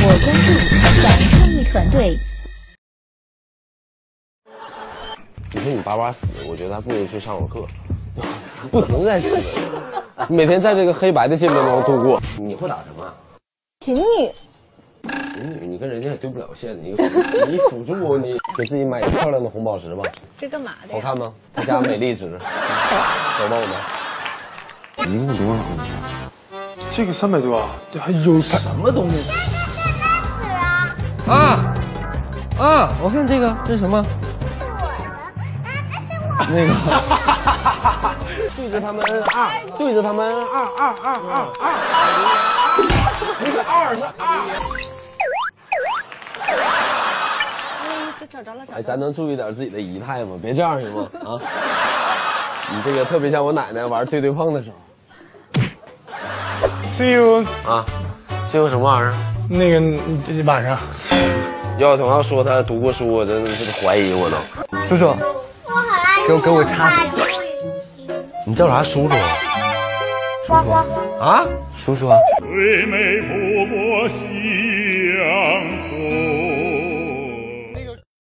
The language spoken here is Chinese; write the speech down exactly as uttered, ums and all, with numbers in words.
关注小创意团队。 你说你叭叭死，我觉得还不如去上会儿课，不停在死，每天在这个黑白的界面中度过。你会打什么？ 琴女。 琴女，你跟人家也对不了线，你你辅助你给自己买一个漂亮的红宝石吧。 这干嘛的？ 好看吗？他家美丽值。走吧，我们。一共多少呢？ 这个三百多啊，这还有什么东西？ 啊啊！我看这个这是什么？那个对着他们二，对着他们二二二二二，不是二是二。 找着了，找着了。 哎，咱能注意点自己的仪态吗？别这样行吗？啊，你这个特别像我奶奶玩对对碰的时候。 See you 啊 ，See you 什么玩意儿？ 那个这晚上， 姚晓彤要说他读过书，我真的是怀疑我都。 叔叔，给我给我插嘴。 你叫啥叔叔？ 呱呱啊， 叔叔啊。 最美不过夕阳红。